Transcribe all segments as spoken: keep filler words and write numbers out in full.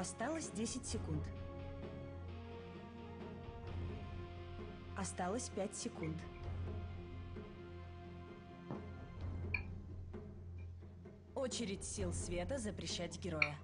Осталось десять секунд. Осталось пять секунд. Очередь сил света запрещать героя.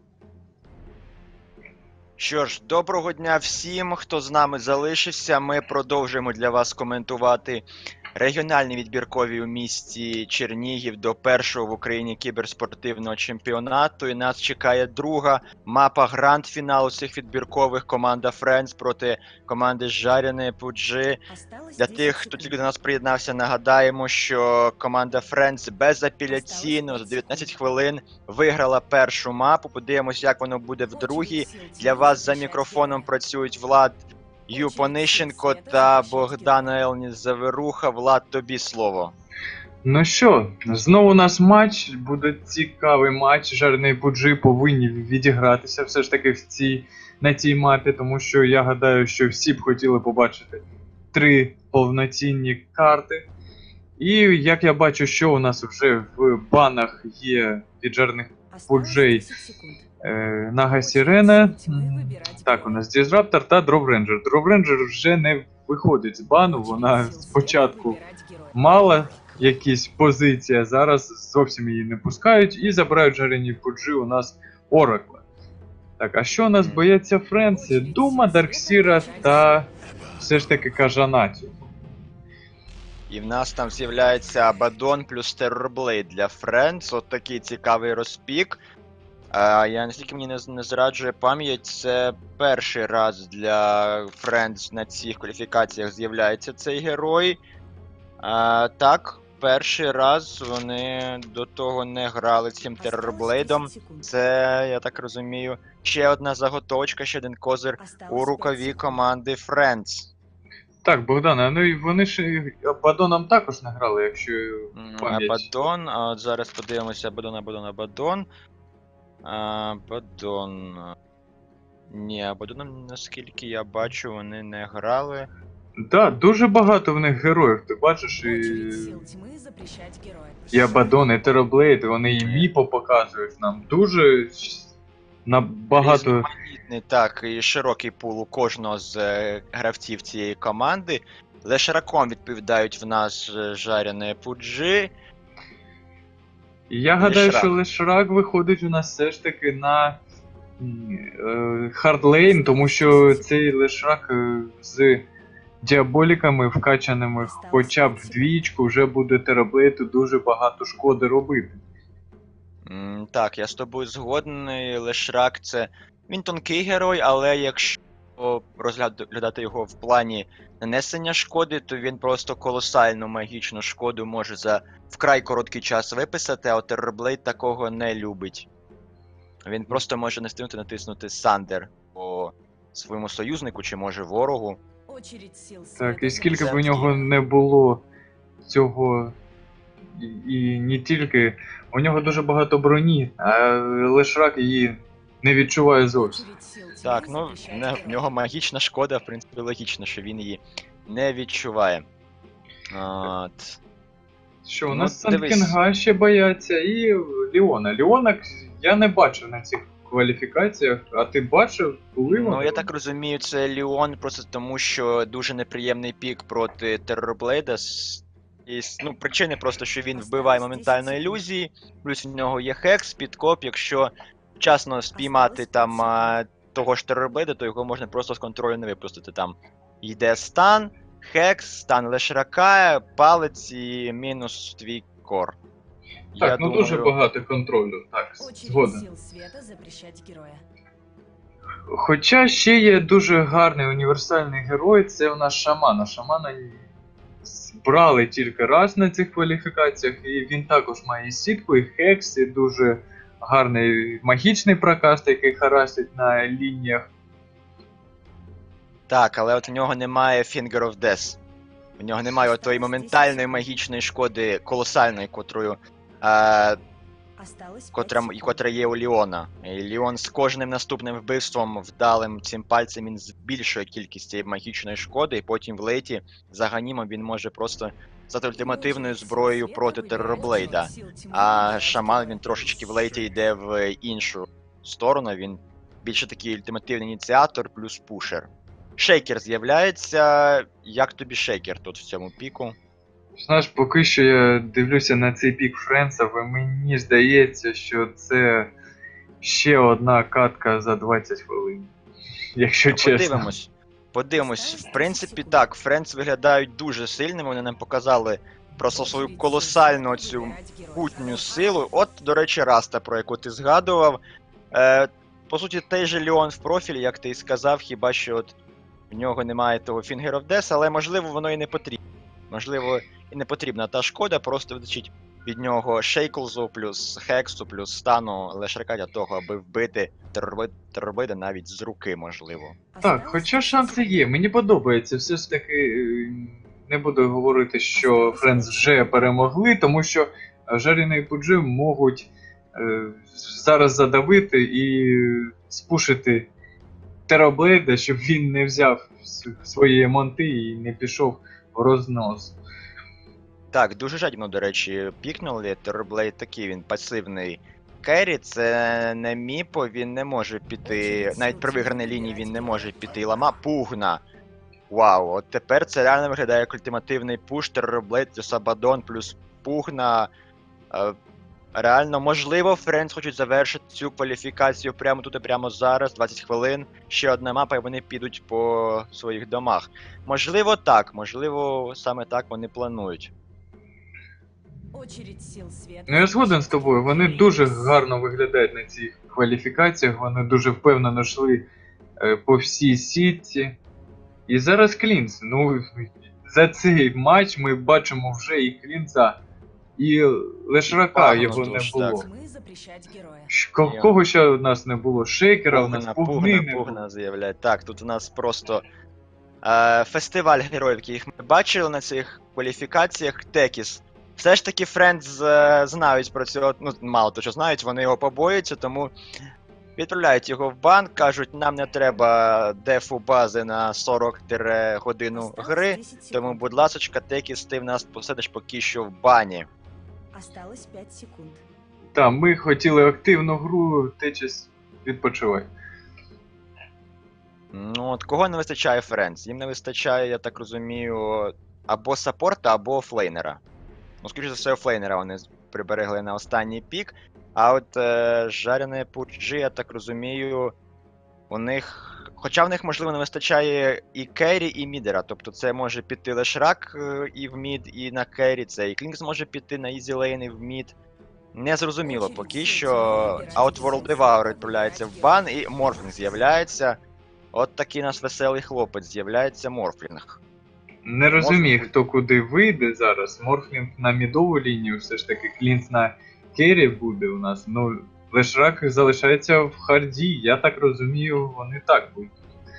Що ж, доброго дня всім, хто з нами залишився. Ми продовжуємо для вас коментувати регіональні відбіркові у місті Чернігів до першого в Україні кіберспортивного чемпіонату. І нас чекає друга мапа гранд-фіналу цих відбіркових. Команда Friends проти команди Жарене Пуджи. Для тих, хто тільки до нас приєднався, нагадаємо, що команда Friends безапеляційно за дев'ятнадцять хвилин виграла першу мапу. Подивимось, як воно буде в другій. Для вас за мікрофоном працюють Влад Юпонищенко та Богдан Елніс Заверуха. Влад, тобі слово. Ну що, знову у нас матч, буде цікавий матч. Жарений Пуджи повинні відігратися все ж таки в цій, на цій мапі, тому що я гадаю, що всі б хотіли побачити три повноцінні карти. І як я бачу, що у нас вже в банах є від Жарених Пуджей е, Нага Сірена. Так, у нас Дізраптор та Дровренджер. Дровренджер вже не виходить з бану, вона спочатку мала якісь позиції, а зараз зовсім її не пускають і забирають Жарені Пуджи у нас Оракла. Так, а що у нас бояться Френсі? Дума, Дарксіра та все ж таки Кажанатю. І в нас там з'являється Абадон плюс Террорблейд для Friends. От такий цікавий розпік. А, я наскільки мені не, не зраджує пам'ять, це перший раз для Friends на цих кваліфікаціях з'являється цей герой. А, так, перший раз вони до того не грали цим Террорблейдом. Це, я так розумію, ще одна заготовочка, ще один козир у рукаві команди Friends. Так, Богдане, ну і вони ж і Абадоном також не грали, якщо пам'ять. Абадон, а от зараз подивимося, Абадон, Абадон, Абадон. Абадон. Ні, Абадоном, наскільки я бачу, вони не грали. Так, да, дуже багато в них героїв, ти бачиш, і... І Абадон, і Террорблейд, вони і Міпо показують нам. Дуже набагато... Так, і широкий пул у кожного з е, гравців цієї команди. Лешраком відповідають в нас Жарене Пуджи. Я гадаю, що Лешрак виходить у нас все ж таки на е, хардлейн, тому що цей Лешрак е, з діаболіками, вкачаними хоча б в двічку, вже буде Террорблейду дуже багато шкоди робити. Mm, так, я з тобою згодний. Лешрак це... Він тонкий герой, але якщо розглядати його в плані нанесення шкоди, то він просто колосальну магічну шкоду може за вкрай короткий час виписати, а Террорблейд такого не любить. Він просто може не встигнути натиснути Сандер по своєму союзнику чи може ворогу. Так, і скільки б у нього не було цього, і, і не тільки, у нього дуже багато броні, а Лешрак її не відчуває зовсім. Так, ну, в нього магічна шкода, в принципі, логічно, що він її не відчуває. От. Що, у Ну, нас Сандкінга ще бояться і Ліона. Ліона я не бачив на цих кваліфікаціях, а ти бачив, коли вони? Ну, я так розумію, це Ліон просто тому, що дуже неприємний пік проти Террорблейда. І, ну, причини просто, що він вбиває моментально ілюзії, плюс в нього є хекс, підкоп, якщо вчасно спіймати там а, того ж Террорблейда, то його можна просто з контролю не випустити. Там йде стан, хекс, стан Лешрака, палець і мінус твій кор. Так, я ну думаю... дуже багато контролю, так, згоден. Хоча ще є дуже гарний універсальний герой, це у нас Шамана. Шамана брали тільки раз на цих кваліфікаціях, і він також має сітку, і хекс, і дуже гарний магічний прокаст, який харасить на лініях. Так, але от у нього немає Finger of Death. У нього немає отої моментальної магічної шкоди, колосальної, котрою, е, котра, котра є у Ліона. І Ліон з кожним наступним вбивством вдалим цим пальцем він збільшує кількість цієї магічної шкоди, і потім в лейті за ганімом він може просто стати ультимативною зброєю проти Террорблейда. А Шаман він трошечки в лейті йде в іншу сторону, він більше такий ультимативний ініціатор плюс пушер. Шейкер з'являється. Як тобі шейкер тут в цьому піку? Знаєш, поки що я дивлюся на цей пік Френсов, і мені здається, що це ще одна катка за двадцять хвилин. Якщо чесно. Подивимось. Подивимось. В принципі, так, Френдс виглядають дуже сильними, вони нам показали просто свою колосальну цю путню силу. От, до речі, Раста, про яку ти згадував. Е, по суті, той же Леон в профілі, як ти і сказав, хіба що от в нього немає того Finger of Death, але можливо воно і не потрібно. Можливо, і не потрібна та шкода, просто вдачить від нього Шейклзу, плюс Хексу, плюс стану Лешрака для того, аби вбити терробида навіть з руки, можливо. Так, хоча шанси є, мені подобається. Все ж таки, е, не буду говорити, що Френдс вже перемогли, тому що Жарений Пуджи можуть е, зараз задавити і спушити Тероблейда, щоб він не взяв свої монти і не пішов в рознос. Так, дуже жадібно, до речі, пікнули. Терорблейд такий, він пасивний керрі, це не міпо, він не може піти, навіть при виграній лінії він не може піти. Лама пугна. Вау, от тепер це реально виглядає як ультимативний пуш, Терорблейд, Сабадон плюс пугна. Е, реально, можливо, Френдс хочуть завершити цю кваліфікацію прямо тут і прямо зараз, двадцять хвилин. Ще одна мапа і вони підуть по своїх домах. Можливо так, можливо, саме так вони планують. Ну я згоден з тобою, вони дуже гарно виглядають на цих кваліфікаціях, вони дуже впевнено йшли е, по всій сітці. І зараз Клінц. Ну, за цей матч ми бачимо вже і Клінца, і Лешрака його не було. Ко- Кого ще у нас не було? Шейкера, у нас Пугна, пугни пугна, не було. пугна заявляє. Так, тут у нас просто е, фестиваль героїв, яких ми бачили на цих кваліфікаціях. Текіс. Все ж таки Френдс е, знають про цього, ну мало того, що знають, вони його побоюються, тому відправляють його в бан, кажуть, нам не треба дефу бази на сорок годину гри, тому, будь ласочка, Текіс, ти в нас посидиш поки що в бані. Осталось пять секунд. Так, ми хотіли активну гру, Течіс, відпочивай. Ну от кого не вистачає Френдс? Їм не вистачає, я так розумію, або саппорта, або флейнера. Ну, скоріше за все, флейнера вони приберегли на останній пік. А от е, жарене Пуджі, я так розумію, у них. Хоча в них, можливо, не вистачає і керрі, і мідера. Тобто це може піти Лешрак е, і в мід, і на керрі, це і Клінкс може піти на ізі лейни в мід. Незрозуміло поки що. Outworld Devour відправляється в бан, і Морфлінг з'являється. От такий у нас веселий хлопець, з'являється Морфлінг. Не розумію, хто куди вийде зараз. Морфлінг на мідову лінію, все ж таки Клінц на керрі буде у нас. Ну, Лешрак залишається в харді, я так розумію, вони так будуть.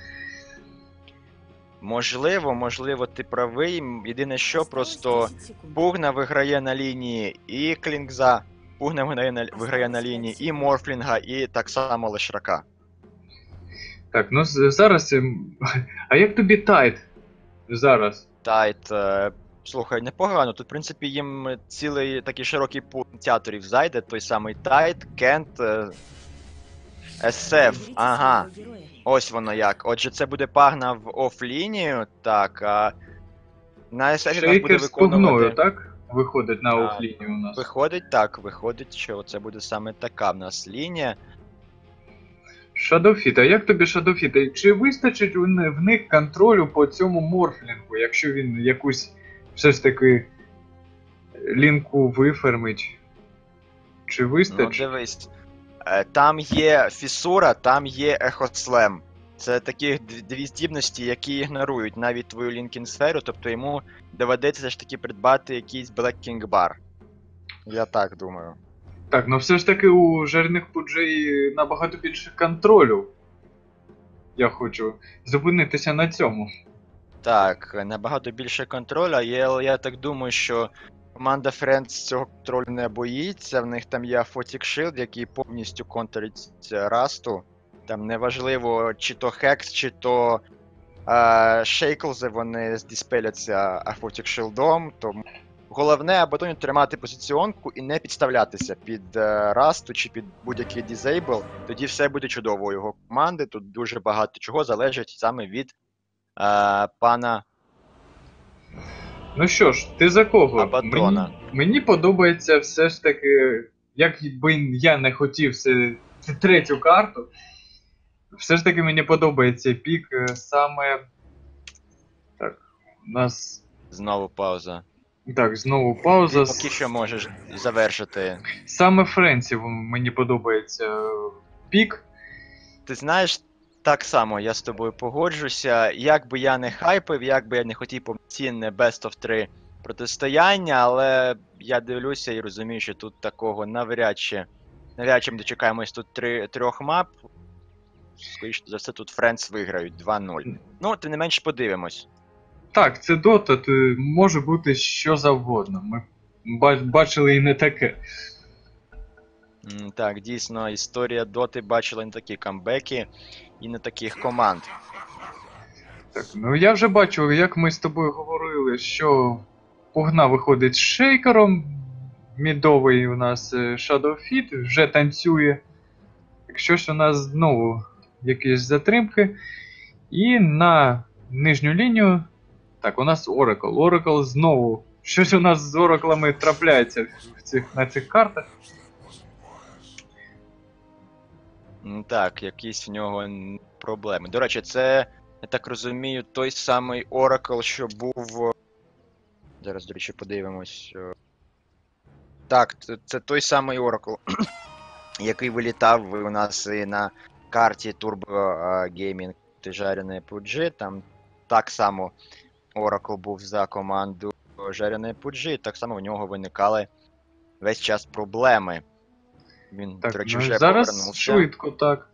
Можливо, можливо, ти правий. Єдине що, просто Пугна виграє на лінії і Клінкза, Пугна виграє на, виграє на лінії і Морфлінга, і так само Лешрака. Так, ну з- зараз. ем, А як тобі Тайт? Зараз. Тайт, е, слухай, непогано. Тут, в принципі, їм цілий такий широкий пул ініціаторів зайде. Той самий Тайт, Кент, е, ес еф, ага. Ось воно як. Отже, це буде Пагна в офлінію, так, а на ес еф у нас буде Шейкер з пугною, виконувати... так? Виходить на Так. офлінію у нас. Виходить так, виходить, що це буде саме така в нас лінія. Шадофіт, а як тобі Шадофіт? Чи вистачить у не- в них контролю по цьому морфлінгу, якщо він якусь все ж таки лінку вифермить? Чи Ну, вистачить? дивись. Е, Там є фісура, там є ехослем. Це такі д- дві здібності, які ігнорують навіть твою лінкінг-сферу, тобто йому доведеться все ж таки придбати якийсь Black King Bar. Я так думаю. Так, ну все ж таки у жарених пуджей набагато більше контролю. Я хочу зупинитися на цьому. Так, набагато більше контролю, але я так думаю, що команда Friends цього контролю не боїться. В них там є Aphotic Shield, який повністю контрить Расту. Там неважливо, чи то Хекс, чи то е, Шейклзи, вони здіспеляться Aphotic Shield'ом, тому Головне Абадоні тримати позиціонку і не підставлятися під е, Расту чи під будь-який дізейбл. Тоді все буде чудово у його команди. Тут дуже багато чого залежить саме від е, пана Ну що ж, ти за кого? Абадона. Мені, мені подобається все ж таки, як би я не хотів це, це третю карту, все ж таки мені подобається пік е, саме. Так, у нас. Знову пауза. Так, знову пауза. Ти поки що можеш завершити. Саме Френсів мені подобається е, пік. Ти знаєш, так само я з тобою погоджуся. Як би я не хайпив, як би я не хотів повноцінне Best of три протистояння, але я дивлюся і розумію, що тут такого навряд чи навряд чи ми дочекаємось тут три, трьох мап. Скоріше за все, тут Friends виграють два нуль. Ну, тим не менш подивимось. Так, це Дота, то може бути що завгодно. Ми ба- бачили і не таке. М, Так, дійсно, історія Доти бачила не такі камбеки і не таких команд. Так, ну я вже бачив, як ми з тобою говорили, що Пугна виходить з шейкером, мідовий у нас е, Shadow Fit, вже танцює. Якщо ж у нас знову якісь затримки. І на нижню лінію. Так, у нас Oracle. Oracle знову. Щось у нас з Ораклами трапляється в цих, на цих картах. М, Так, якісь в нього н- проблеми. До речі, це, я так розумію, той самий Oracle, що був. Зараз, до речі, подивимось. Е, Так, це, це той самий Oracle, який вилітав у нас і на карті Turbo е, Gaming жарене пі джі. Там так само Oracle був за команду жарене пі джі, і так само в нього виникали весь час проблеми. Він, Так, до речі, ну, вже зараз повернувся. швидко так.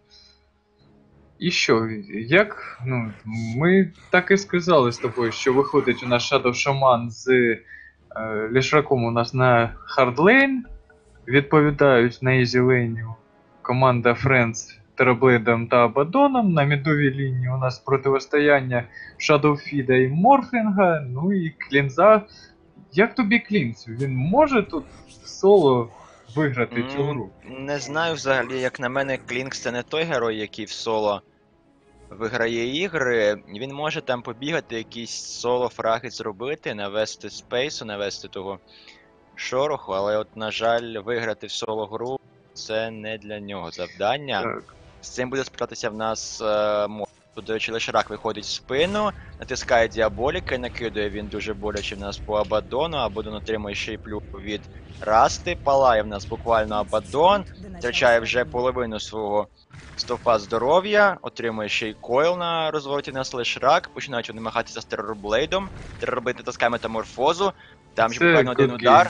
І що, як, ну, ми так і сказали з тобою, що виходить у нас Shadow Shaman з е, Лішраком у нас на хардлейн, відповідають на ізі лейні команда Friends Тераблейдом та Абадоном, на мідовій лінії у нас противостояння Shadowfeed і Морфлінга, ну і Клінза. Як тобі Клінз? Він може тут соло виграти цю М, гру? Не знаю взагалі, як на мене, Клінкс це не той герой, який в соло виграє ігри. Він може там побігати, якісь соло фраги зробити, навести спейсу, навести того шороху, але от, на жаль, виграти в соло гру це не для нього завдання. Так. З цим буде справлятися в нас е, Мор. Тут, до речі, Лешрак виходить в спину, натискає діаболіка і накидує він дуже боляче в нас по Абадону. Абадон отримує ще й плюс від Расти. Палає в нас буквально Абадон, втрачає вже половину свого стовпа здоров'я, отримує ще й койл на розвороті на Лешрак, починають вони намагатися з Террорблейдом. Террорблейд натискає метаморфозу, там ж Це буквально один окей. удар.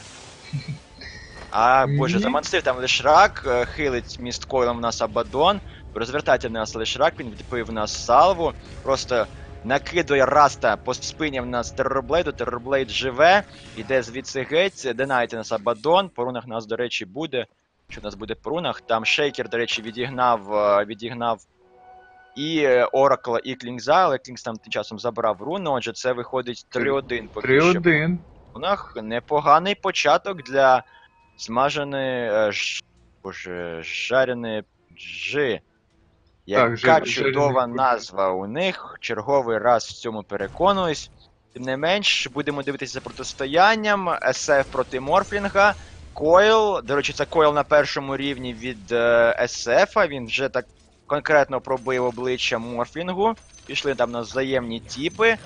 А, боже, Ні. замансив там Лешрак, е, хилить міст койлом в нас Абадон, розвертається в нас Лешрак, він відпив в нас салву, просто накидує Раста по спині в нас Террорблейду, Террорблейд живе, іде звідси геть, динається нас Абадон, по рунах нас, до речі, буде, що в нас буде по рунах, там Шейкер, до речі, відігнав, е, відігнав і е, Оракла, і Клінза, але Клінз там тим часом забрав руну, отже це виходить три один поки три що. один. У нас непоганий початок для смаженої, е, ж, боже, жареної джи. Яка Так, жар- чудова жарений назва у них. Черговий раз в цьому переконуюсь. Тим не менш, будемо дивитися за протистоянням. ес еф проти Морфлінга. Койл. До речі, це Койл на першому рівні від е, ес еф. Він вже так конкретно пробив обличчя Морфлінгу. Пішли там на взаємні тіпи.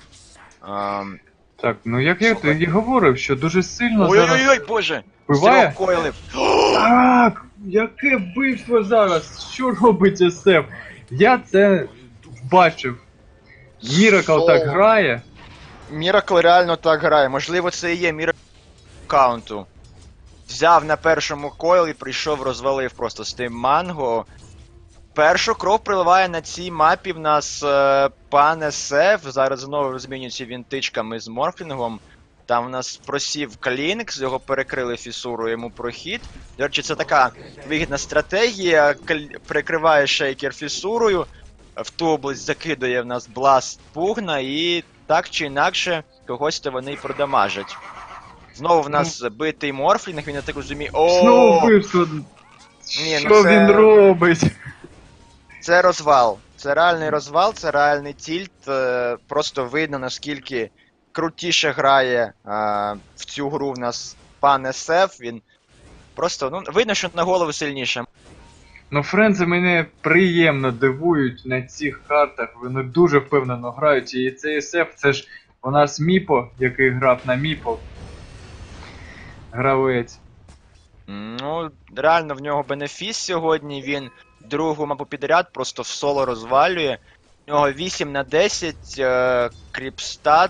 Ем, Так, ну як я Слухай. тобі говорив, що дуже сильно зараз Ой-ой-ой, боже! вбиває. Трьох койлів. Так! Яке вбивство зараз? Що робить ес еф? Я це бачив. Міракл так Соло. грає. Міракл реально так грає. Можливо, це і є Міракл каунту. Взяв на першому койл і прийшов, розвалив просто з тим манго. Першу кров приливає на цій мапі в нас е, пан ес еф. Зараз знову розмінюються він тичками з Морфлінгом. Там в нас просів Клінкс, його перекрили фісуру, йому прохід. До речі, це така вигідна стратегія. Кл- Прикриває шейкер фісурою, в ту область закидує в нас бласт пугна і так чи інакше когось то вони й продамажать. Знову в нас битий Морфлінг, він, я так розумію. О, Знову вбивство. Ні, Що ну це- він робить? Це розвал. Це реальний розвал, це реальний тільт. е, Просто видно, наскільки крутіше грає е, в цю гру в нас пан ес еф. Він просто, ну, видно, що на голову сильніше. Ну, френзи мене приємно дивують на цих картах. Вони дуже впевнено грають. І цей ес еф, це ж у нас Міпо, який грав на Міпо. Гравець. Ну, реально в нього бенефіс сьогодні. Він другу мапу підряд просто в соло розвалює. У нього вісім на десять е, кріпстат.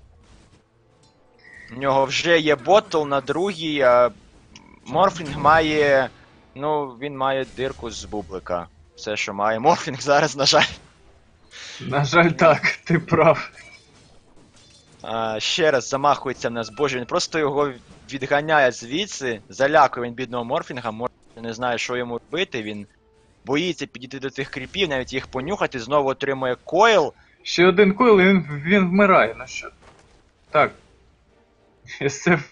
У нього вже є ботл на другій. Е, Морфлінг має. Ну, він має дирку з бублика. Все, що має Морфлінг зараз, на жаль. На жаль, так, ти прав. А, ще раз замахується в нас, боже, він просто його відганяє звідси, залякує він бідного Морфлінга, Морфлінг не знає, що йому робити, він боїться підійти до тих кріпів, навіть їх понюхати, знову отримує койл. Ще один койл і він, він вмирає. Ну що? Так. ес еф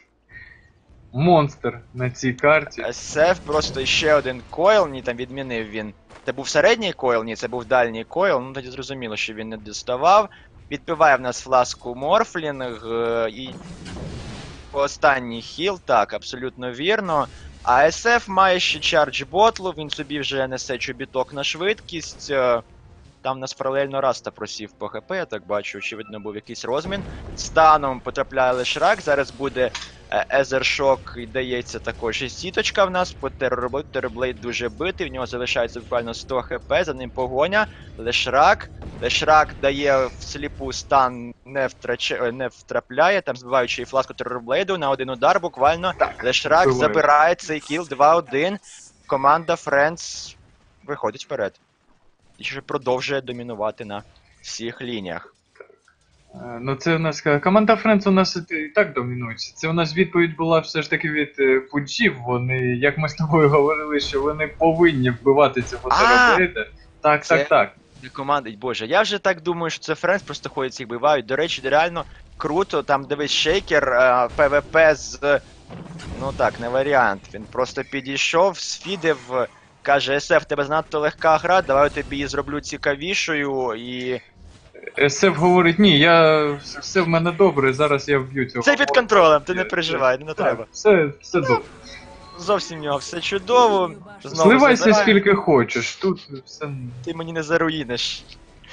монстр на цій карті. ес еф просто ще один койл, ні, там відмінив він. Це був середній койл, ні, це був дальній койл, ну тоді зрозуміло, що він не доставав. Відбиває в нас фласку Морфлінг е, і останній хіл, так, абсолютно вірно. А ес еф має ще чардж ботлу, він собі вже несе чобіток на швидкість. е, Там у нас паралельно Раста просів по хп, я так бачу, очевидно був якийсь розмін. Станом потрапляє Лешрак, зараз буде Езершок, і дається також і сіточка в нас по Террорблейд. Террорблейд дуже битий, в нього залишається буквально сто хп, за ним погоня. Лешрак. Лешрак дає в сліпу стан, не, втраче, не втрапляє, там збиваючи фласку Террорблейду на один удар буквально. Так, Лешрак буває. забирає цей кіл два один. Команда Friends виходить вперед. І ще продовжує домінувати на всіх лініях. Е, Ну це у нас е, команда Френц у нас і і так домінується. Це у нас відповідь була все ж таки від е, пуджів. Вони, як ми з тобою говорили, що вони повинні вбивати цього А! Террорблейда. Так, Це- так, так. Не команда, боже, я вже так думаю, що це Френс просто ходять всіх бивають. До речі, реально круто, там дивись шейкер, е, ПВП з. Ну так, не варіант. Він просто підійшов, сфідив, каже, ес еф, в тебе занадто легка гра, давай я тобі її зроблю цікавішою і. ес еф говорить, ні, я все в мене добре, зараз я вб'ю цього. Це під морфа». контролем, ти не переживай, не Так, треба. Все, все добре. Зовсім в нього все чудово. Знову Зливайся забирає. скільки хочеш, тут все. Ти мені не заруїниш.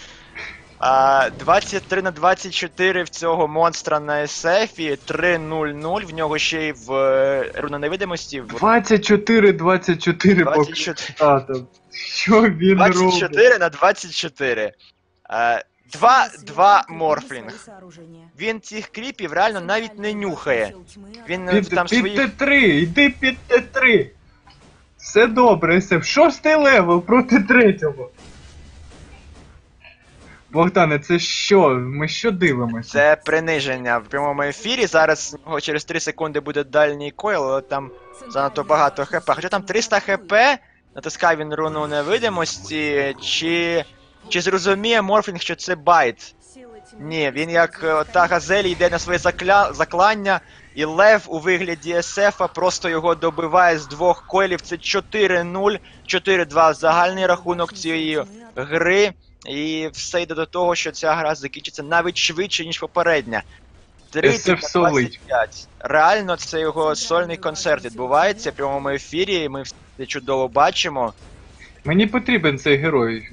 А, двадцять три на двадцять чотири в цього монстра на ес ефі, три нуль нуль, в нього ще й в е, руна невидимості. В двадцять чотири двадцять чотири поки. двадцять чотири, А, там. Що він двадцять робить? чотири на двадцять чотири. Е, два два Морфлінг. Він цих кріпів реально навіть не нюхає. Він е, Під, там під своїх... Т три, йди під Т три. Все добре, все. Шостий левел проти третього. Богдане, це що? Ми що дивимося? Це приниження в прямому ефірі. Зараз у нього через три секунди буде дальній койл, але там занадто багато хп. Хоча там триста хп, натискає він руну невидимості, чи... Чи зрозуміє Морфлінг, що це байт? Ні, він як е, та газель йде на своє закля... заклання, і Лев у вигляді ес ефа просто його добиває з двох койлів. Це чотири нуль, чотири два загальний рахунок цієї гри. І все йде до того, що ця гра закінчиться навіть швидше, ніж попередня. тридцять ес еф на двадцять солить. п'ять. Реально, це його сольний концерт відбувається в прямому ефірі, і ми все чудово бачимо. Мені потрібен цей герой.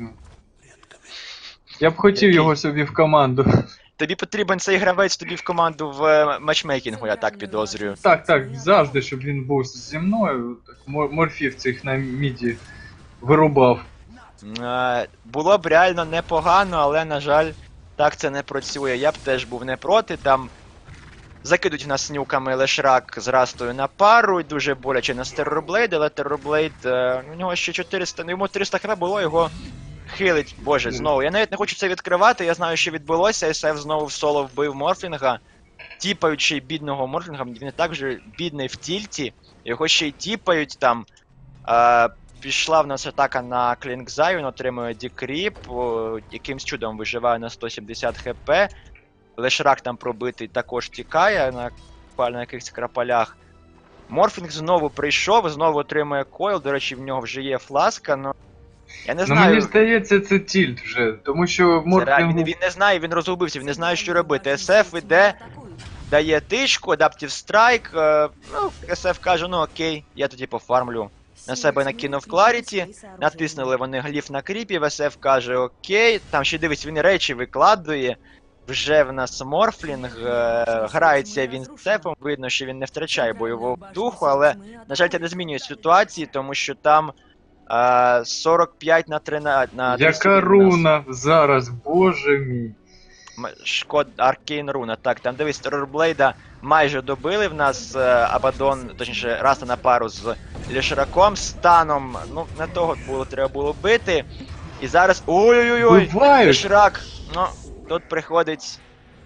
Я б хотів Який? його собі в команду. Тобі потрібен цей гравець тобі в команду в е, матчмейкінгу, я так підозрюю. Так, так, завжди, щоб він був зі мною. Так, мор- морфів цих на міді вирубав. Е, Було б реально непогано, але, на жаль, так це не працює. Я б теж був не проти. Там закидуть в нас нюками Лешрак з Растою на пару, і дуже боляче на Террорблейд, але Террорблейд, е, у нього ще чотириста, ну йому триста хп було, його хилить. Боже, знову. Я навіть не хочу це відкривати, я знаю, що відбулося. ес еф знову в соло вбив Морфлінга. Тіпаючи бідного Морфлінга, він і так вже бідний в тільті. Його ще й тіпають там. Е, пішла в нас атака на Клінкзай, він отримує дікріп, о, якимсь чудом виживає на сто сімдесят хп. Лешрак там пробитий також тікає. На буквально на якихось крапалях. Морфінг знову прийшов, знову отримує койл, до речі, в нього вже є фласка, но... Я не Ну знаю, мені здається, це тільт вже, тому що це реально- Морфінгу... він, він не знає, він розгубився, він не знає, що робити. ес еф іде, дає тичку, Adaptive Strike, е, ну, ес еф каже, ну окей, я тоді пофармлю. На себе накинув Кларіті, Натиснули вони гліф на кріпів, ес еф каже окей, там ще дивись, він речі викладує. Вже в нас Морфлінг, е, грається він з Сефом, видно, що він не втрачає бойового духу, але, на жаль, це не змінює ситуації, тому що там е, сорок п'ять на тринадцять, на двісті Яка у нас. руна зараз, боже мій. М- Шкод Аркейн Руна. Так, там дивись, Терорблейда майже добили в нас е, Абадон, точніше, Раста на пару з Лішраком, станом, ну, не того було, треба було бити. І зараз. Ой-ой-ой! Бувають! Лішрак! Ну, тут приходить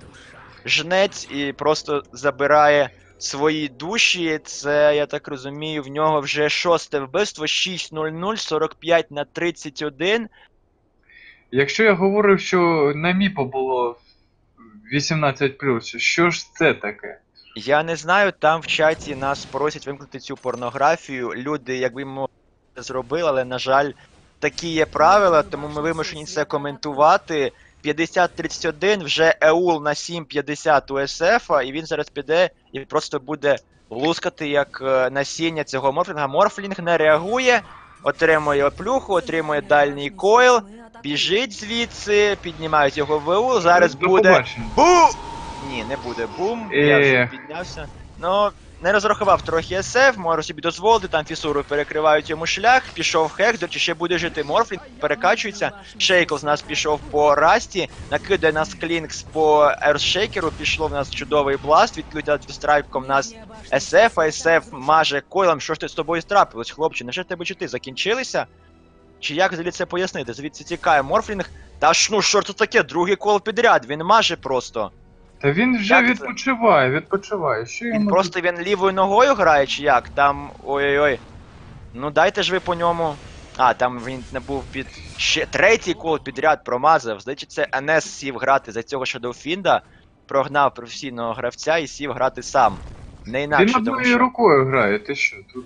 жнець і просто забирає свої душі. Це, я так розумію, в нього вже шосте вбивство, шість нуль нуль, сорок п'ять на тридцять один. Якщо я говорив, що на Міпо було вісімнадцять плюс, що ж це таке? Я не знаю, там в чаті нас просять вимкнути цю порнографію. Люди, якби ми це зробили, але, на жаль, такі є правила, тому ми вимушені це коментувати. п'ятдесят тридцять один, вже Еул на сім п'ятдесят у ес еф, і він зараз піде і просто буде лускати як е, насіння цього морфлінга. Морфлінг не реагує, отримує плюху, отримує дальній койл, біжить звідси, піднімають його в Еул, зараз До буде... побачення. Бум! Ні, не буде бум, я вже Ех. піднявся. Ну, не розрахував трохи ес еф, можу собі дозволити, там фісуру перекривають йому шлях, пішов хек, до речі, ще буде жити Морфлінг, перекачується. Шейкл з нас пішов по Расті, накидає нас Клінкс по Ершейкеру, пішло в нас чудовий бласт, відключить страйком нас ес еф, а ес еф маже койлом. Що ж ти з тобою трапилось, хлопче, невже тебе чити закінчилися? Чи як взагалі це пояснити? Звідси тікає Морфлінг, та ж ну що ж це таке, другий кол підряд, він маже просто. Та він вже Як це? відпочиває, відпочиває. Що Він йому просто він лівою ногою грає, чи як? Там. Ой-ой-ой. Ну дайте ж ви по ньому. А, там він не був під. Ще третій кол підряд промазав. Здається, це ен ес сів грати за цього Shadowfiend, прогнав професійного гравця і сів грати сам. Не Він інакше, тому одною що. рукою грає, ти що тут?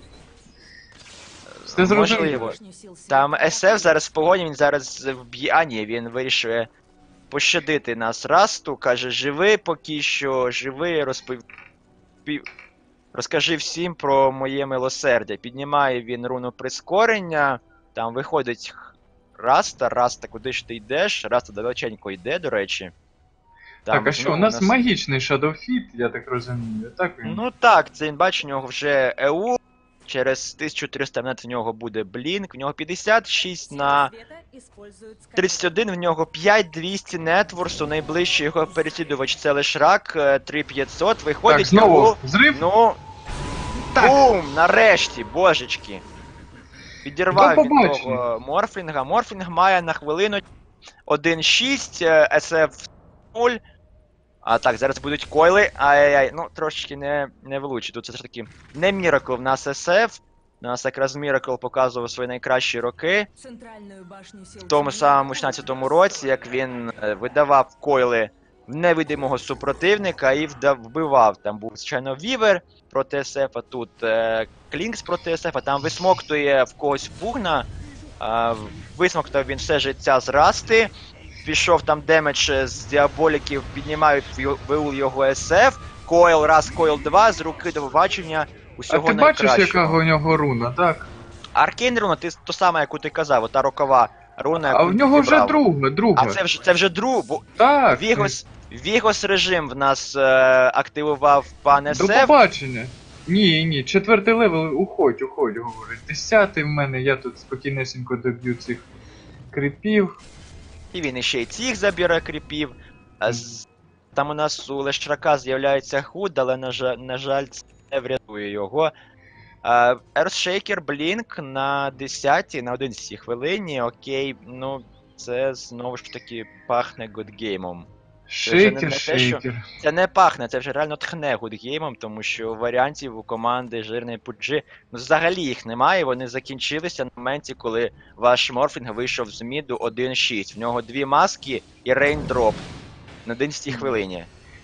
Це зрозуміло. Можливо. Там ес еф зараз в погоні, він зараз вб'є. А ні, він вирішує пощадити нас Расту, каже, живи поки що, живи, розпов... пі- розкажи всім про моє милосердя. Піднімає він руну прискорення, там виходить Раста, Раста, куди ж ти йдеш? Раста далеченько йде, до речі. Там, Так, а що, ну, у нас магічний Shadowfit, я так розумію, так він? Ну так, це він бачить, у нього вже Еу. Через тисячу триста монет в нього буде Блінк, в нього п'ятдесят шість на тридцять один, в нього п'ять двісті нетворсу, найближчий його переслідувач це Лешрак, три п'ятсот, виходить Так, знову його, взрив? ну, Так. бум, нарешті, божечки. Підірвав До він побачення. того Морфлінга, Морфлінг має на хвилину один шість, ес еф нуль, а так, зараз будуть койли, ай-яй-яй, ну трошечки не, не влучить, тут це ж таки не Міракл в нас ес еф, у нас якраз Міракл показував свої найкращі роки, в тому самому шістнадцятому році, як він е, видавав койли в невидимого супротивника і вда- вбивав, там був, звичайно, Вівер проти ес еф, а тут е, Клінкс проти ес еф, а там висмоктує в когось пугна, е, висмоктав він все життя з Расти, пішов там демедж з діаболіків, піднімають в Еул його ес еф, койл раз, койл два, з руки до побачення А усього ти бачиш, найкращого. яка у нього руна, так? Аркейн руна, ти то саме, яку ти казав, ота рокова руна, А яку в ти нього вже зібрав. друга, друга. А це вже, це вже друг, бо Так, Вігос, Вігос режим в нас е, активував пан до ес еф. побачення. Ні, ні, четвертий левел, уходь, уходь, говорить. Десятий в мене, я тут спокійнесенько доб'ю цих кріпів. І він іще й цих забере кріпів. А з- Там у нас у Лещрака з'являється худ, але на жаль, на жаль, це не врятує його. Earthshaker Blink на десятій, на одинадцятій хвилині, окей, ну це знову ж таки пахне гудгеймом. вже не Шейкер, те, що- шейкер. Це не пахне, це вже реально тхне гудгеймом, тому що варіантів у команди жирний пуджі, ну взагалі їх немає, вони закінчилися на моменті, коли ваш Морфінг вийшов з міду один шість. В нього дві маски і рейндроп на одинадцятій хвилині.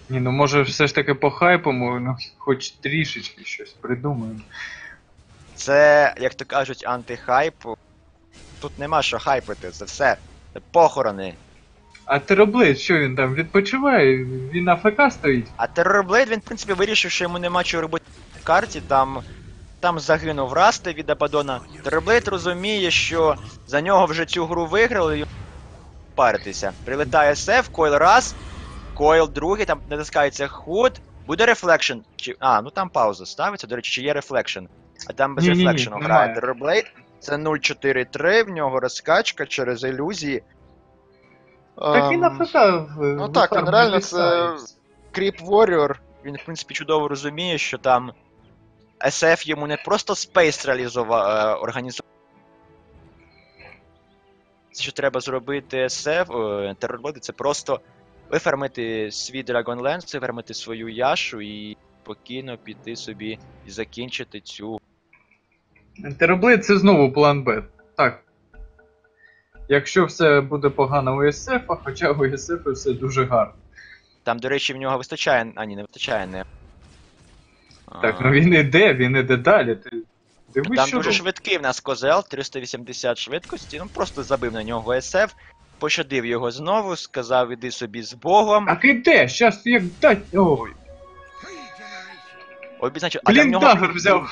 Ні, ну може все ж таки по хайпому, ну хоч трішечки щось придумаємо. Це, як то кажуть, антихайп. Тут нема що хайпити, це все. Це похорони. А Тероблейд, що він там відпочиває? Він на АФК стоїть? А Террорблейд, він, в принципі, вирішив, що йому нема чого робити в карті, там, там загинув Расти від Абадона. Террорблейд розуміє, що за нього вже цю гру виграли, і паритися. Прилетає Сеф, Койл раз, Койл другий, там натискається худ, буде рефлекшн. Чи... А, ну там пауза ставиться, до речі, чи є рефлекшн. А там без Ні-ні-ні, рефлекшену немає. грає Террорблейд. Це нуль чотири три, в нього розкачка через ілюзії. Так він Ем, АФК в Ну в так, він фармі реально літає. це Кріп Warrior, він в принципі чудово розуміє, що там ес еф йому не просто спейс реалізова... е, організував. Це що треба зробити ес еф, е, Террорблейд, це просто вифармити свій Dragonlance, вифармити свою Яшу і спокійно піти собі і закінчити цю. Тероблейд це знову план Б. Так. Якщо все буде погано у ес еф, хоча у ес еф все дуже гарно. Там, до речі, в нього вистачає. А ні, не вистачає, не. Так, ну він іде, він іде далі. Ти дивись, Там що дуже робить. швидкий в нас козел, триста вісімдесят швидкості, ну просто забив на нього ес еф, пощадив його знову, сказав іди собі з Богом. Так іде, щас як дать. О, Ой, значить, а там в блін, нього дагер взяв.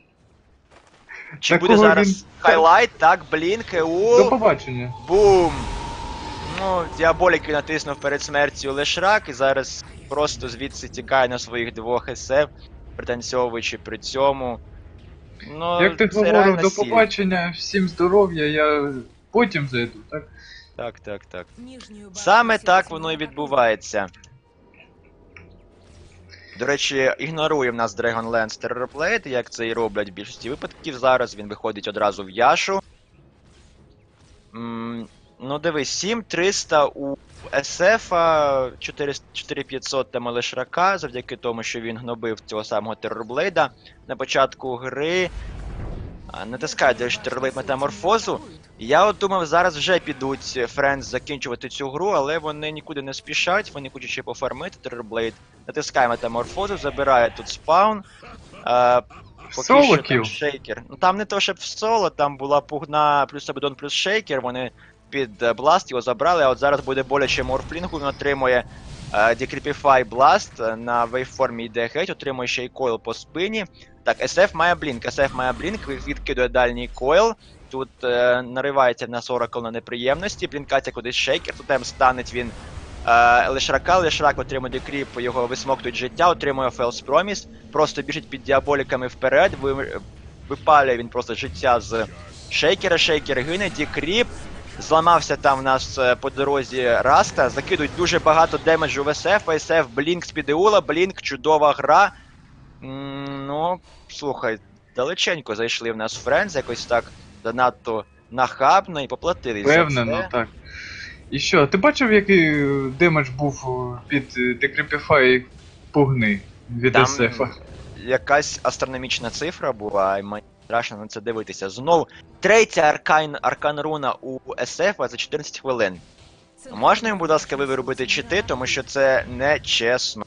чи буде такого зараз він- хайлайт, так, блінк, До еу, побачення. бум! Ну, Діаболіки натиснув перед смертю Лешрак і зараз просто звідси тікає на своїх двох ес еф, пританцьовуючи при цьому. Ну, Як ти це говорив, реально до сіль. побачення, всім здоров'я, я потім зайду, так? Так, так, так. Саме так воно і відбувається. До речі, ігнорує в нас Dragonlance Terrorblade, як це і роблять в більшості випадків зараз. Він виходить одразу в Яшу. М, ну дивись, сім триста у ес еф, чотири п'ятсот там у Лешрака, завдяки тому, що він гнобив цього самого Террорблейда на початку гри. А, натискають, до речі, Terrorblade метаморфозу. Я от думав, зараз вже підуть Friends закінчувати цю гру, але вони нікуди не спішать, вони хочуть ще пофармити Terrorblade. Натискає метаморфозу, забирає тут спаун. А, поки Соло що там кіл. шейкер. Ну там не то, щоб в соло, там була пугна плюс Абадон плюс шейкер, вони під е, Blast його забрали, а от зараз буде боляче Морфлінгу, він отримує е, Decreepify Blast, е, на вейвформі йде геть, отримує ще й койл по спині. Так, ес еф має блінк, ес еф має блінк, відкидує дальній койл. Тут е, наривається в нас Oracle на неприємності, блінкається кудись шейкер, тут там станеть він е, Лешрака, Лешрак отримує декріп, його висмоктують життя, отримує False Promise, просто біжить під діаболіками вперед, ви, випалює він просто життя з шейкера, шейкер гине, декріп, зламався там в нас е, по дорозі Раста, закидують дуже багато демеджу в ес еф, ес еф, блінк з підеула, блінк, чудова гра. М, ну, слухай, далеченько зайшли в нас Friends, якось так занадто нахабно і поплатились. за Впевнено, це. так. І що, ти бачив, який демедж був о, під Decreepify пугни від Там ес еф? якась астрономічна цифра була, і мені страшно на це дивитися. Знову, третя аркан, аркан руна у ес еф за чотирнадцять хвилин. Можна їм, будь ласка, ви виробити чити, тому що це не чесно.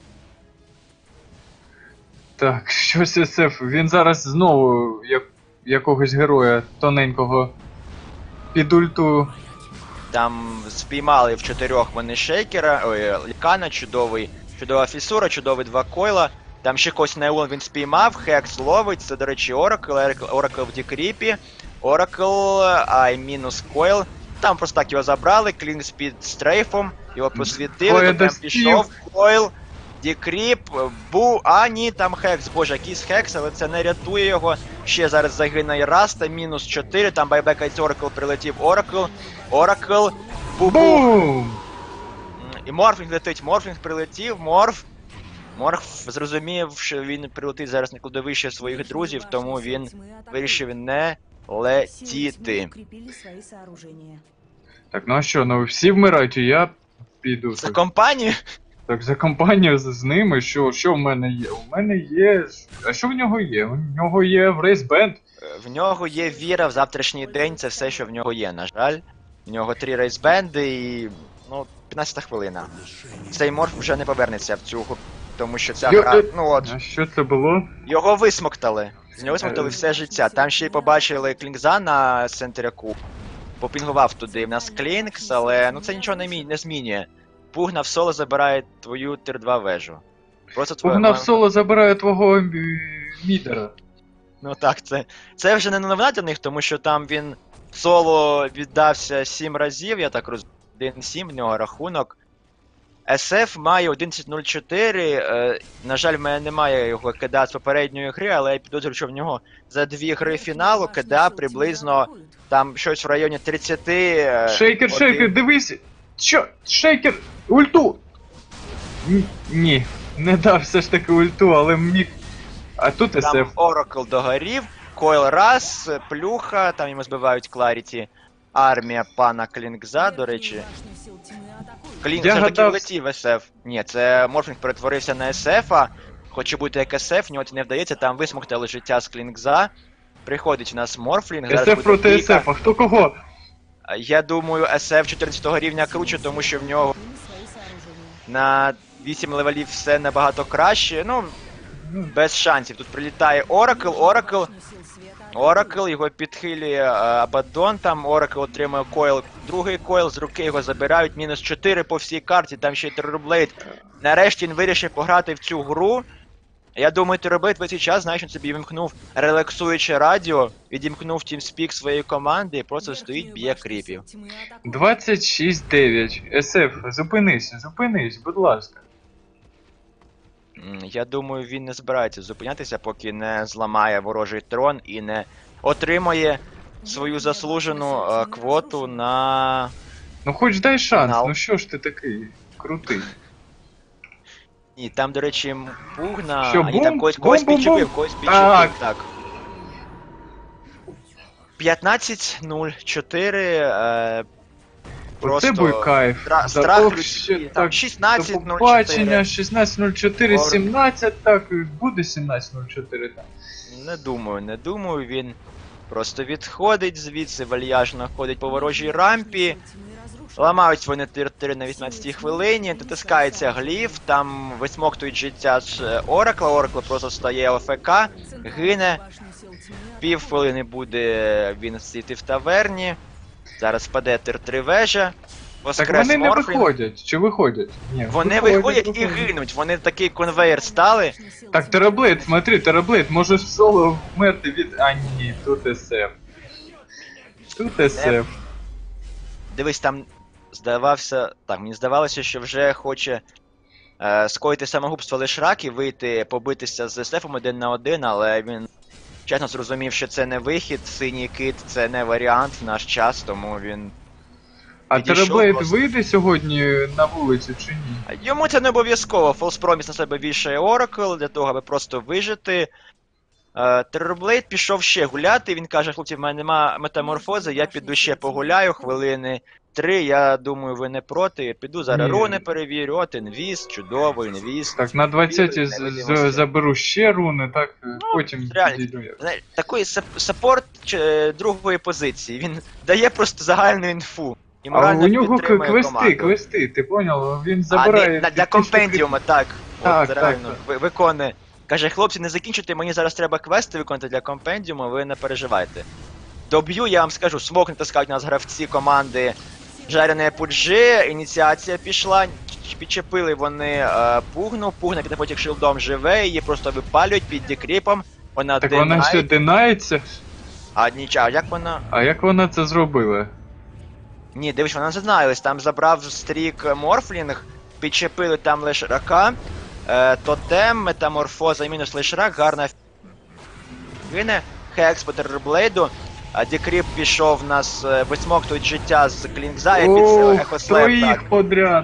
Так, щось ес еф, він зараз знову як, якогось героя тоненького під ульту. Там спіймали в чотирьох вони шейкера, ой, Лікана, чудовий, чудова фісура, чудовий два койла. Там ще когось Неон він спіймав, Хекс ловить, це, до речі, Оракл, Оракл в декріпі, Оракл, ай, мінус койл. Там просто так його забрали, Клінкс під стрейфом, його просвітили, Двоє то прям достів. пішов, койл, декріп, бу, а ні, там Хекс, боже, якийсь Хекс, але це не рятує його. Ще зараз загине і Раста, мінус чотири, там байбекається Оракл, прилетів Оракл, Оракл, бу-бу. Бум! І Морфлінг летить, Морфлінг прилетів, Морф. Морф зрозумів, що він прилетить зараз на кладовище своїх друзів, тому він вирішив не летіти. Так, ну а що, ну всі вмирають, і я піду. За Так, компанію? так за компанію з, з ними, що, що в мене є? У мене є. А що в нього є? У нього є в Race Band. В нього є віра в завтрашній день, це все, що в нього є, на жаль. В нього три рейсбенди і Ну, п'ятнадцята хвилина. Цей морф вже не повернеться в цю гру, тому що ця Йо- гра, ну от, А що це було? його висмоктали. З нього висмоктали Е. все життя. Там ще й побачили Клінкза на центряку. Попінгував туди. В нас Клінкс, але ну це нічого не, мі... не змінює. Пугна в соло забирає твою тир два вежу. Просто твоя... Погнав соло забирає твого е, мідера. Ну так, це, це вже не новина для них, тому що там він соло віддався сім разів, я так розумію. один сім в нього рахунок. ес еф має одинадцять нуль чотири. Е, на жаль, в мене немає його КДА з попередньої гри, але я підозрюю, що в нього за дві гри фіналу КДА приблизно там щось в районі тридцять. е, Шейкер, один. шейкер, дивись! Що? Шейкер! Ульту! Н- Ні, не дав все ж таки ульту, але міг. А тут ес Там еф. Оракл догорів, Койл раз, плюха, там йому збивають Кларіті. Армія пана Клінкза, до речі. Клінк Я все ж таки гадав- влетів ес еф. Ні, це Морфінг перетворився на ес еф, а хоче бути як ес еф, в нього це не вдається, там висмоктали життя з Клінкза. Приходить у нас Морфлінг, зараз ес еф буде проти ес бійка. еф, а хто кого? Я думаю, ес еф чотирнадцятого рівня круче, тому що в нього на вісім левелів все набагато краще. Ну, без шансів. Тут прилітає Оракл, Оракл. Оракл, його підхилює е, Абаддон, там Оракл отримує койл, другий койл, з руки його забирають, мінус чотири по всій карті, там ще й Террорблейд. Нарешті він вирішив пограти в цю гру. Я думаю, Террорблейд в цей час, знаєш, він собі вимкнув релаксуюче радіо, відімкнув TeamSpeak своєї команди і просто стоїть, б'є кріпів. двадцять шість дев'ять. ес еф, зупинись, зупинись, будь ласка. М, Я думаю, він не збирається зупинятися, поки не зламає ворожий трон і не отримає свою заслужену е, квоту на... Ну хоч дай шанс, Фінал. ну що ж ти такий крутий. Ні, там, до речі, м- Пугна, Що, а ні, бум? там когось, когось Бум-бум-бум? підчепив, когось підчепив, Так. так. п'ятнадцять нуль чотири, е, просто... Оце був кайф. стра- За страх ох, людський, ще там, так, шістнадцять до нуль побачення, чотири. шістнадцять нуль чотири, Ор- сімнадцять, так, і буде сімнадцять нуль чотири там. Не думаю, не думаю, він просто відходить звідси, вальяжно ходить по ворожій рампі. Ламають вони тир-тири на вісімнадцятій хвилині, дотискається гліф, там висмоктують життя з е, Оракла, Оракл просто стає ОФК, гине, пів хвилини буде він сидіти в таверні, зараз паде тир-три вежа, Так воскрес вони не Морфлінг. виходять, чи виходять? Ні, Вони виходять і гинуть, вони такий конвейер стали. Так, Тераблейд, смотри, Тераблейд, можеш соло вмерти від... А ні, тут ес еф. Тут ес еф. Дивись, там здавався. Так, мені здавалося, що вже хоче е, скоїти самогубство Лешрак і вийти побитися з Естефом один на один, але він чесно зрозумів, що це не вихід, синій кит це не варіант в наш час, тому він. А підійшов Тераблейд просто. вийде сьогодні на вулицю чи ні? Йому це не обов'язково. False Promise на себе вішає Оракл для того, аби просто вижити. Террорблейд пішов ще гуляти, він каже, хлопці, в мене нема метаморфози, я піду ще погуляю хвилини три, я думаю, ви не проти, піду зараз Ні. руни перевірю, от інвіз, чудово, інвіз. Так, на двадцятій з- з- заберу ще руни, так, потім Ну, реально. підійду я. Знаєш, такий сап- саппорт чи, е, другої позиції, він дає просто загальну інфу. І А морально у нього к- підтримує квести, команду. квести, ти поняв? Він А, забирає... не, на- для фішки- компендіума, так. Так, От так, реально, так. ви- виконує. Каже, хлопці, не закінчуйте, мені зараз треба квести виконати для компендіуму, ви не переживайте. Доб'ю, я вам скажу, смок натискають нас гравці команди Жарене Пуджі, ініціація пішла, ч- підчепили вони е, Пугну, Пугна під потік шилдом живе, її просто випалюють під декріпом, вона Так вона ще динає. динається. А нічого, а як вона? А як вона це зробила? Ні, дивись, вона зазналась, там забрав стрік Морфлінг, підчепили там Лешрака, е, тотем, метаморфоза і мінус Лешрак, гарна ф- гине, Хекс по Террорблейду, а Декріп пішов нас, е, висмоктують життя з Клінкза, і під Ох, Ехослев, так. своїх подряд.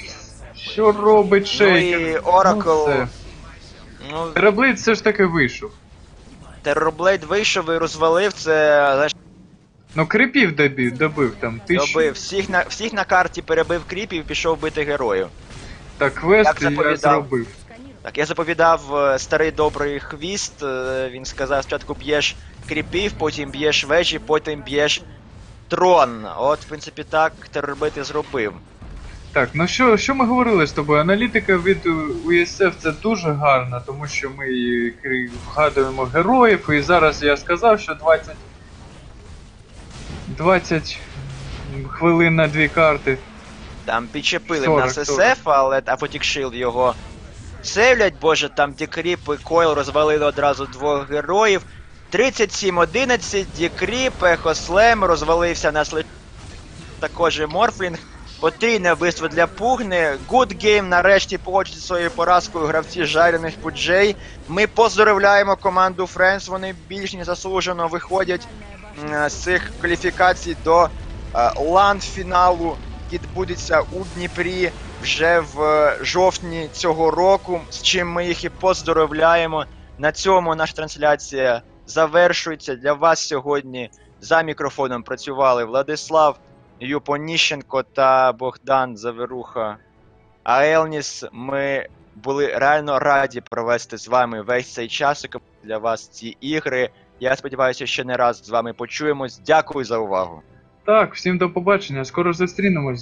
Що робить Ну Шейкер? і Оракл, Ну, все. ну, Тераблейд все ж таки вийшов. Террорблейд вийшов і розвалив, це знаєш, Ну крипів добив, добив там тисячу. добив, всіх на, всіх на карті перебив кріпів і пішов бити героїв. Так, квест Як я заповідав. зробив. Так, я заповідав е, старий добрий хвіст, е, він сказав, спочатку б'єш кріпів, потім б'єш вежі, потім б'єш трон. От, в принципі, так Террорблейд і зробив. Так, ну що, що ми говорили з тобою? Аналітика від У Ес Еф це дуже гарна, тому що ми і крі- вгадуємо героїв, і зараз я сказав, що двадцять, двадцять хвилин на дві карти. Там підчепили в сорок, нас сорок. ес еф, але Apotic Shield його сейвлять, боже, там Дікріп і Койл розвалили одразу двох героїв. тридцять сім одинадцять, Дікріп, Ехослем розвалився на сли... також і Морфлінг. Потрійне вбивство для Пугни. Good Game нарешті погоджують зі своєю поразкою гравці жарених пуджей. Ми поздоровляємо команду Friends, вони більш ніж заслужено виходять м, з цих кваліфікацій до е, ланд-фіналу, який відбудеться у Дніпрі вже в е, жовтні цього року, з чим ми їх і поздоровляємо. На цьому наша трансляція завершується. Для вас сьогодні за мікрофоном працювали Владислав Юпоніщенко та Богдан Заверуха Аелніс. Ми були реально раді провести з вами весь цей час, і для вас ці ігри. Я сподіваюся, що не раз з вами почуємось. Дякую за увагу. Так, всім до побачення, скоро зустрінемось.